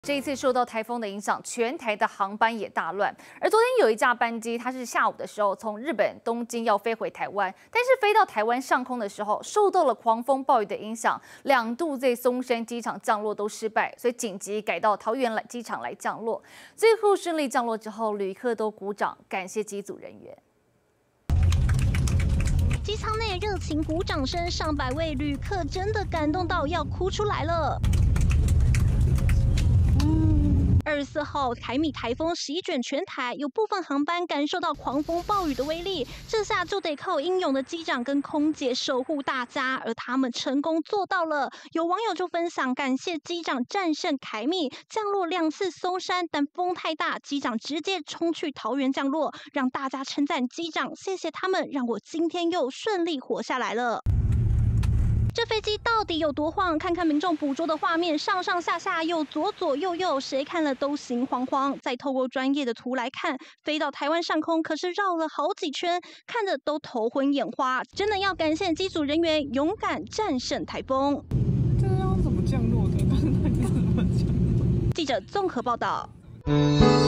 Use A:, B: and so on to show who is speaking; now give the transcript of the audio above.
A: 这一次受到台风的影响，全台的航班也大乱。而昨天有一架班机，它是下午的时候从日本东京要飞回台湾，但是飞到台湾上空的时候，受到了狂风暴雨的影响，2度在松山机场降落都失败，所以紧急改到桃园机场来降落。最后顺利降落之后，旅客都鼓掌感谢机组人员。
B: 机舱内热情鼓掌声，上百位旅客真的感动到要哭出来了。24号凯米台风席卷全台，有部分航班感受到狂风暴雨的威力，这下就得靠英勇的机长跟空姐守护大家，而他们成功做到了。有网友就分享感谢机长战胜凯米，降落2次松山，但风太大，机长直接冲去桃园降落，让大家称赞机长，谢谢他们，让我今天又顺利活下来了。 这飞机到底有多晃？看看民众捕捉的画面，上上下下又左左右右，谁看了都心慌慌。再透过专业的图来看，飞到台湾上空，可是绕了好几圈，看着都头昏眼花。真的要感谢机组人员勇敢战胜台风。
C: 这要怎么降落的？但是它是怎么降落？
B: 记者综合报道。